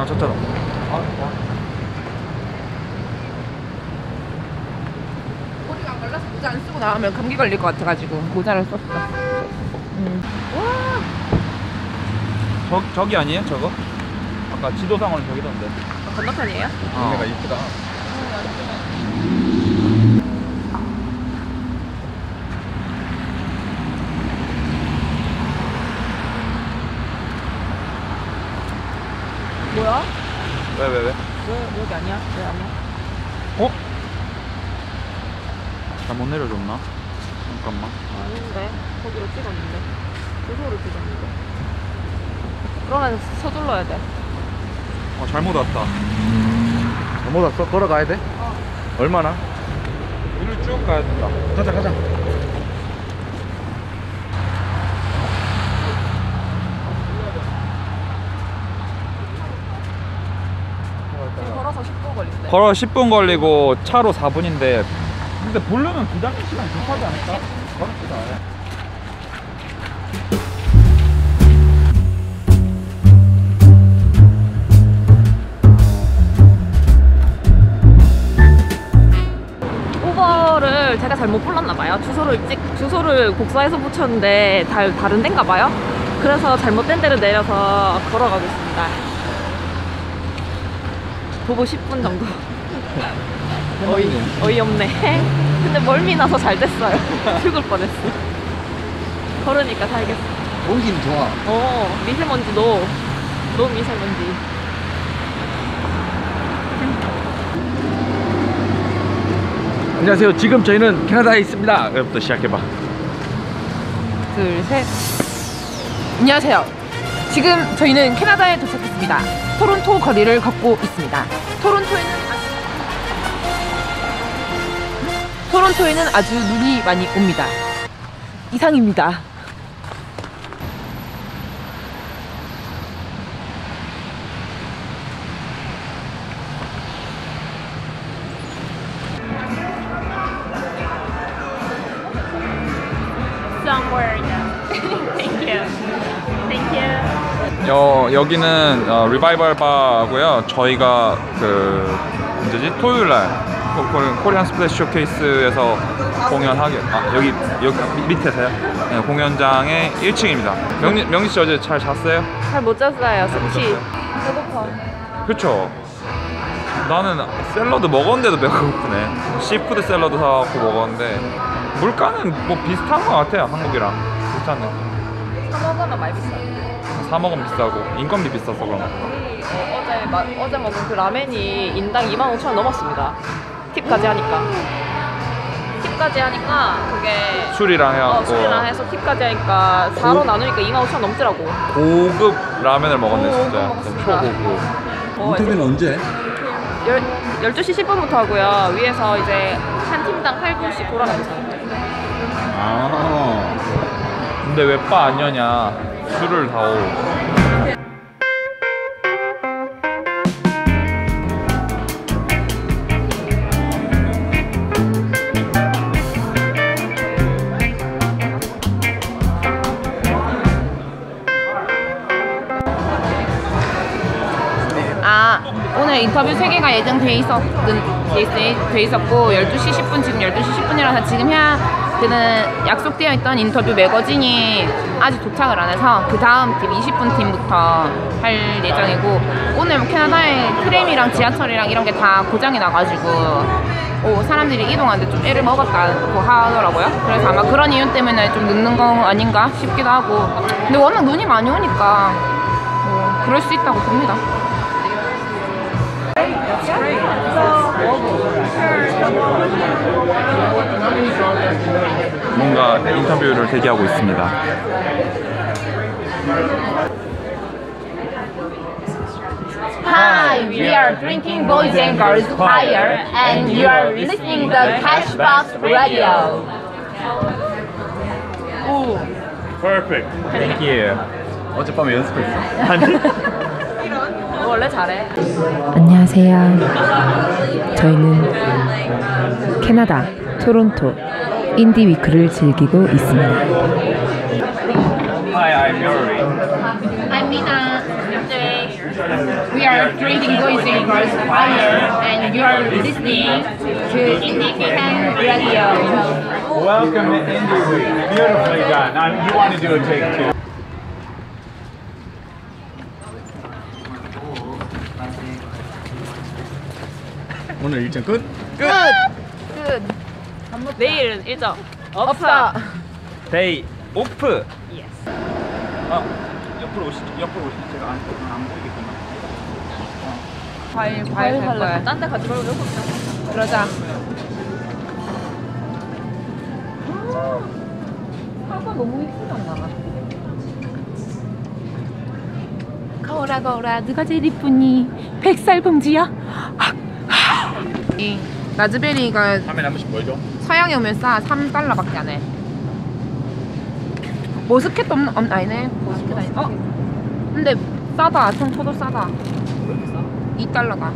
다쳤잖아. 머리가 안 말라서 모자 안 쓰고 나가면 감기 걸릴 것 같아가지고 모자를 썼어. 와. 저기 아니에요? 저거? 아까 지도상으로 저기던데. 건너편이에요? 동네가 이쁘다. 뭐야? 왜? 왜 여기 아니야? 왜 아니야? 어? 잘못 내려줬나? 잠깐만. 아닌데 거기로 찍었는데 주소를 찍었는데. 그러면 서둘러야 돼. 잘못 왔다. 잘못 왔어? 걸어가야 돼? 얼마나? 위로 쭉 가야 된다. 가자. 걸어서 10분 걸린대. 걸어 10분 걸리고 차로 4분인데 근데 보려면 기다리는 시간이 급하지 않을까? 걸읍시다. 우버를 제가 잘못 불렀나봐요. 주소를 복사해서 붙였는데 다른 데인가봐요. 그래서 잘못된 데를 내려서 걸어가고 있습니다. 도보 10분 정도. 어이없네. 근데 멀미 나서 잘 됐어요. 죽을 뻔했어. 걸으니까 살겠어. 공기는 좋아. 미세먼지 노 미세먼지. 안녕하세요. 지금 저희는 캐나다에 있습니다. 여기부터 시작해봐. 둘, 셋. 안녕하세요. 지금 저희는 캐나다에 도착했습니다. 토론토 거리를 걷고 있습니다. 토론토에는 아주 눈이 많이 옵니다. 이상입니다. Somewhere Thank you. 여기는 리바이벌 바고요. 저희가 언제지? 토요일날 코리안 스플래시 쇼케이스에서 공연하게 여기 밑에서요. 네, 공연장의 1층입니다. 명리 씨 어제 잘 잤어요? 잘 못 잤어요. 숙취. 배고파. 그쵸? 나는 샐러드 먹었는데도 배가 고프네. 시푸드 샐러드 사갖고 먹었는데 물가는 뭐 비슷한 것 같아요. 한국이랑 비슷한 느낌. 사 먹으면 많이 비싸. 사 먹으면 비싸고 인건비 비싸서 그런 거. 어제 먹은 그 라멘이 인당 25,000원 넘었습니다. 팁까지 하니까 그게 술이랑 해갖고 술이랑 해서 팁까지 하니까 4로 나누니까 25,000원 넘더라고. 고급 라면을 먹었네 진짜. 먹었습니다. 초고급. 인터뷰는 언제? 12시 10분부터 하고요. 위에서 이제 한 팀당 8분씩 돌아가면서. 근데 왜 바 안 여냐? 술을 다오. 오늘 인터뷰 3개가 예정돼 있었고 12시 10분 지금 12시 10분이라서 지금 해야 되는 약속되어 있던 인터뷰 매거진이 아직 도착을 안 해서 그 다음 팀 20분 팀부터 할 예정이고, 오늘 캐나다의 트램이랑 지하철이랑 이런 게 다 고장이 나가지고 사람들이 이동하는데 좀 애를 먹었다고 하더라고요. 그래서 아마 그런 이유 때문에 좀 늦는 거 아닌가 싶기도 하고, 근데 워낙 눈이 많이 오니까 그럴 수 있다고 봅니다. 뭔가 인터뷰를 대기하고 있습니다. Hi, we are drinking boys and girls fire, and you are listening the Cashbox Radio. 오, Perfect. Thank you. 어젯밤에 연습했어? 원래 잘해. 안녕하세요. 저희는 캐나다 토론토 인디 위크를 즐기고 있습니다. Hi, I'm Yuri. I'm Mina. we are drinking Goising Girls Fire, and you are listening to Indie Can Radio. Welcome to Indie Week. Beautifully done. Now, you want to do a take two. 오늘 일정 끝? 끝! 내일은 일정 없어. 데이 오프. Yes. 아, 옆으로 오시죠. 제가 안 보이겠구나. 과일 살 거야. 딴 데 가지 말고 여기 있자. 그러자. 사과 너무 이쁘지 않나? 거울아 누가 제일 이쁘니? 백설공주야? 이 라즈베리가 3에 한 번씩 뭘 줘? 서양에 오면 싸. 3달러밖에 안 해. 머스켓도 아니네. 머스켓 아니네. 근데 싸다. 청포도 싸다. 2달러가.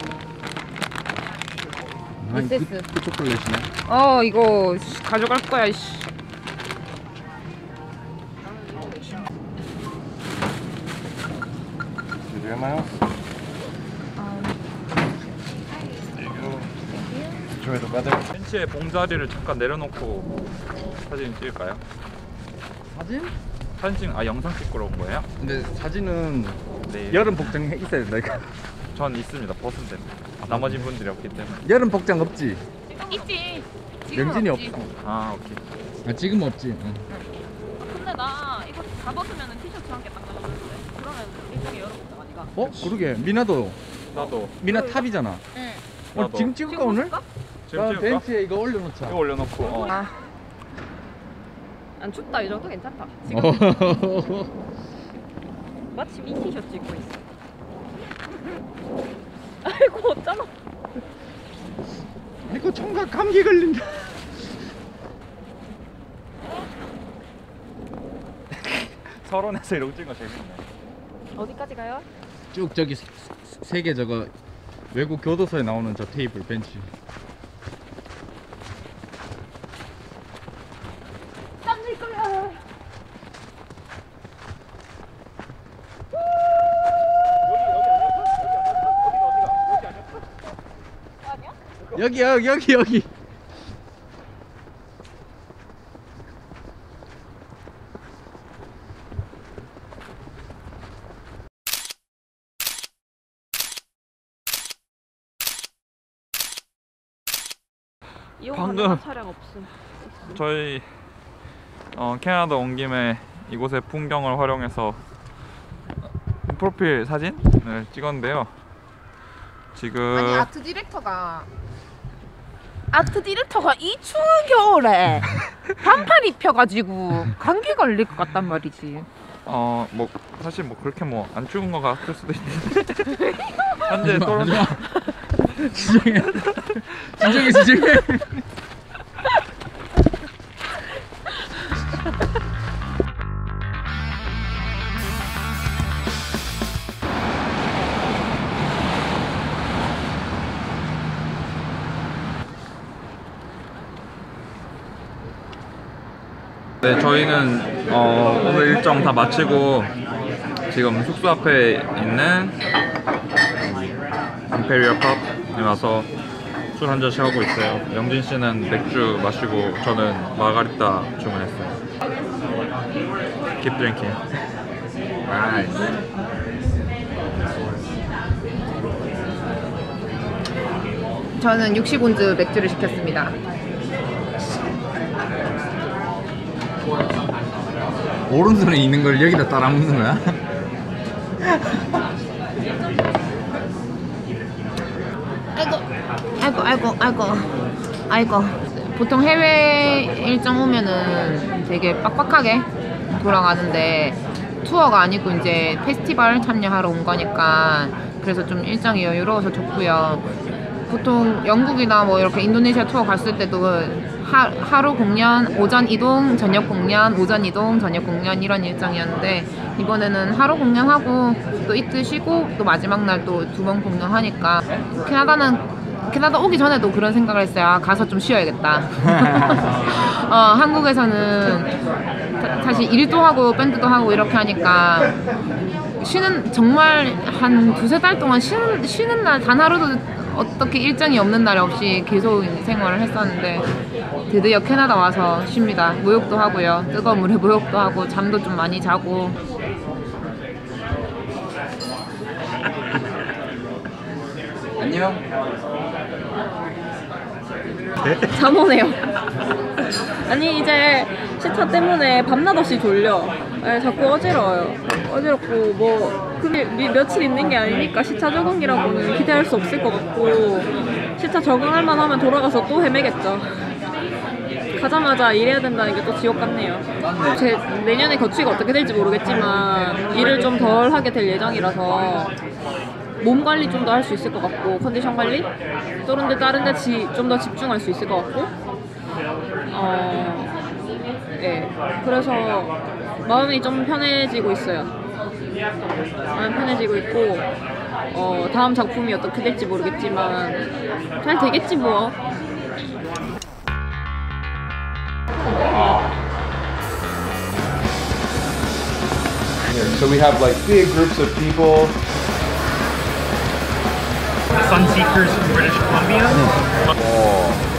미세스. 그 초콜릿이네. 이거 가져갈 거야. 씨. 벤치에 봉자리를 잠깐 내려놓고 사진 찍을까요? 사진? 영상 찍으러 온 거예요? 근데 사진은 네. 여름 복장 있어야 된다니까. 전 있습니다. 벗으면 됩니다. 나머지 분들이 없기 때문에. 여름 복장 없지? 있지. 명진이 없어. 아, 오케이. 아 지금 없지. 근데 나 이거 다 벗으면 티셔츠 한 개 딱 가져가는데 그러면 일종의 여름복장 아니가? 그러게. 미나도. 나도. 미나 탑이잖아. 응. 나도. 지금 찍을까 오늘? 지금 찍을까? 벤치에 이거 올려놓자. 이거 올려놓고. 안 춥다. 이 정도 괜찮다. 지금 마침 이 티셔츠 입고 있어. 아이고 어쩌나. 이거 총각 감기 걸린다. 서론에서 이러고 찍은 거 재밌네. 어디까지 가요? 쭉 저기 세계 저거 외국 교도소에 나오는 저 테이블 벤치. 땀날 거야. 여기. 방금 차량 없음. 저희 캐나다 온 김에 이곳의 풍경을 활용해서 프로필 사진을 찍었는데요. 지금 아니 아트 디렉터가 이 추운 겨울에 반팔 입혀가지고 감기 걸릴 것 같단 말이지. 뭐 사실 뭐 그렇게 뭐 안 추운 거 같을 수도 있는데 현재 토론토 진정해. 네, 저희는 오늘 일정 다 마치고 지금 숙소 앞에 있는 임페리얼 펍에 와서 술 한 잔씩 하고 있어요. 영진 씨는 맥주 마시고 저는 마가리타 주문했어요. Keep drinking. Nice. 저는 60온즈 맥주를 시켰습니다. 오른손에 있는 걸 여기다 따라 먹는 거야? 아이고. 보통 해외 일정 오면은 되게 빡빡하게 돌아가는데 투어가 아니고 이제 페스티벌 참여하러 온 거니까 그래서 좀 일정이 여유로워서 좋고요. 보통 영국이나 뭐 이렇게 인도네시아 투어 갔을 때도 하루 공연, 오전 이동, 저녁 공연, 오전 이동, 저녁 공연 이런 일정이었는데 이번에는 하루 공연하고 또 이틀 쉬고 또 마지막 날 또 2번 공연하니까 캐나다 오기 전에도 그런 생각을 했어요. 아, 가서 좀 쉬어야겠다. 한국에서는 사실 일도 하고 밴드도 하고 이렇게 하니까 쉬는 정말 한 두세 달 동안 쉬는 날 단 하루도 어떻게 일정이 없는 날이 없이 계속 생활을 했었는데 드디어 캐나다 와서 쉽니다. 목욕도 하고요. 뜨거운 물에 목욕도 하고 잠도 좀 많이 자고. 안녕. 잠 오네요. 아니 이제 시차 때문에 밤낮 없이 졸려. 네, 자꾸 어지러워요. 어지럽고 뭐 그게 며칠 있는 게 아니니까 시차 적응이라고는 기대할 수 없을 것 같고 시차 적응할 만하면 돌아가서 또 헤매겠죠. 가자마자 일해야 된다는 게 또 지옥 같네요. 제 내년에 거취가 어떻게 될지 모르겠지만 일을 좀 덜 하게 될 예정이라서 몸 관리 좀 더 할 수 있을 것 같고 컨디션 관리? 또는 다른 데 좀 더 집중할 수 있을 것 같고 예. 그래서 마음이 좀 편해지고 있어요. 마음 편해지고 있고 다음 작품이 어떻게 될지 모르겠지만 잘 되겠지 뭐. So we have like big groups of people. Sun Seekers from British Columbia.